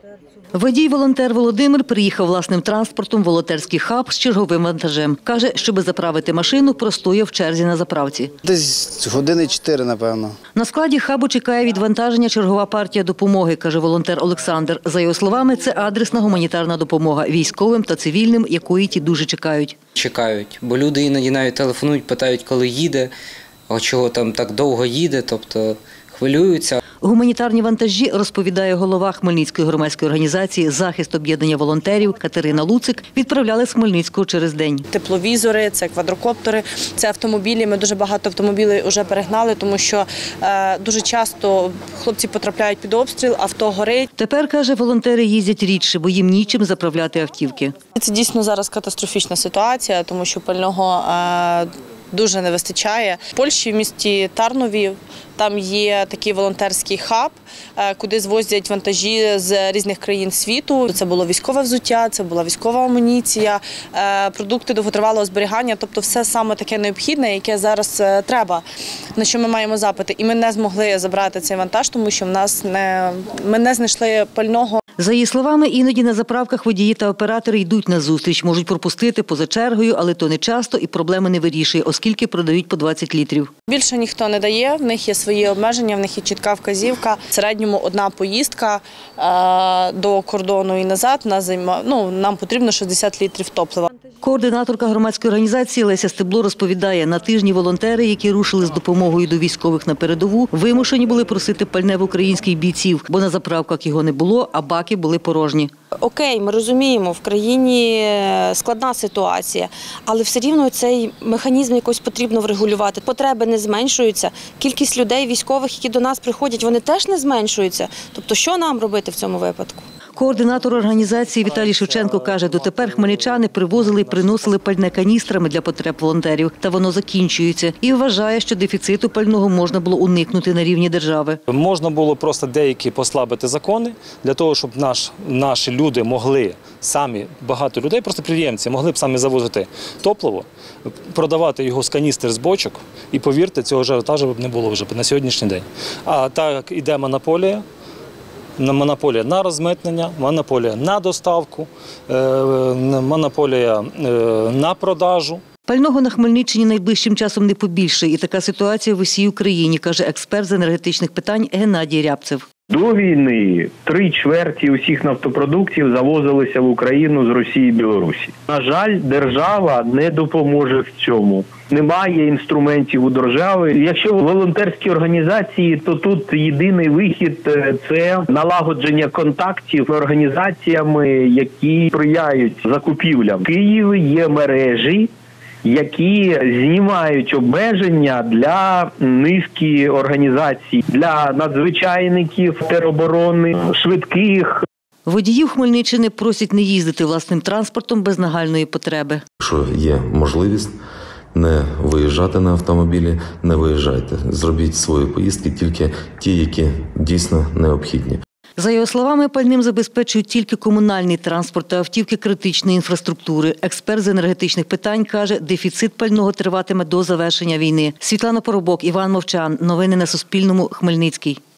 Водій-волонтер Володимир приїхав власним транспортом в волонтерський хаб з черговим вантажем. Каже, щоби заправити машину, простояв в черзі на заправці. Десь години 4, напевно. На складі хабу чекає відвантаження чергова партія допомоги, каже волонтер Олександр. За його словами, це адресна гуманітарна допомога військовим та цивільним, якої ті дуже чекають. Чекають, бо люди іноді навіть телефонують, питають, коли їде, а чого там так довго їде, тобто хвилюються. Гуманітарні вантажі, розповідає голова Хмельницької громадської організації «Захист об'єднання волонтерів» Катерина Луцик, відправляли з Хмельницького через день. Тепловізори, це квадрокоптери, це автомобілі. Ми дуже багато автомобілів вже перегнали, тому що дуже часто хлопці потрапляють під обстріл, авто горить. Тепер, каже, волонтери їздять рідше, бо їм нічим заправляти автівки. Це дійсно зараз катастрофічна ситуація, тому що пального дуже не вистачає. В Польщі, в місті Тарнові, там є такий волонтерський хаб, куди звозять вантажі з різних країн світу. Це було військове взуття, це була військова амуніція, продукти довготривалого зберігання, тобто все саме таке необхідне, яке зараз треба, на що ми маємо запити. І ми не змогли забрати цей вантаж, тому що ми не знайшли пального. За її словами, іноді на заправках водії та оператори йдуть на зустріч, можуть пропустити поза чергою, але то не часто і проблеми не вирішує, оскільки продають по 20 літрів. Більше ніхто не дає, в них є свої обмеження, в них є чітка вказівка. В середньому одна поїздка до кордону і назад, нам потрібно 60 літрів топлива. Координаторка громадської організації Леся Стебло розповідає, на тижні волонтери, які рушили з допомогою до військових на передову, вимушені були просити пальне в українських бійців, бо на заправках його не було, а баки були порожні. Окей, ми розуміємо, в країні складна ситуація, але все рівно цей механізм якось потрібно врегулювати. Потреби не зменшуються, кількість людей військових, які до нас приходять, вони теж не зменшуються. Тобто що нам робити в цьому випадку? Координатор організації Віталій Шевченко каже, дотепер хмельничани привозили і приносили пальне каністрами для потреб волонтерів, та воно закінчується. І вважає, що дефіциту пального можна було уникнути на рівні держави. Можна було просто деякі послабити закони, для того, щоб наші люди могли самі, багато людей, просто підприємці, могли б самі завозити топливо, продавати його з каністр, з бочок, і повірте, цього ажіотажу не було вже на сьогоднішній день. А так іде монополія. Монополія на розмитнення, монополія на доставку, монополія на продажу. Пального на Хмельниччині найближчим часом не побільшає. І така ситуація в усій Україні, каже експерт з енергетичних питань Геннадій Рябцев. До війни 3/4 усіх нафтопродуктів завозилися в Україну з Росії і Білорусі. На жаль, держава не допоможе в цьому. Немає інструментів у держави. Якщо волонтерські організації, то тут єдиний вихід – це налагодження контактів з організаціями, які сприяють закупівлям. В Києві є мережі, які знімають обмеження для низки організацій, для надзвичайників, тероборони, швидких. Водіїв Хмельниччини просять не їздити власним транспортом без нагальної потреби. Якщо є можливість не виїжджати на автомобілі, не виїжджайте. Зробіть свої поїздки тільки ті, які дійсно необхідні. За його словами, пальним забезпечують тільки комунальний транспорт та автівки критичної інфраструктури. Експерт з енергетичних питань каже, дефіцит пального триватиме до завершення війни. Світлана Поробок, Іван Мовчан. Новини на Суспільному. Хмельницький.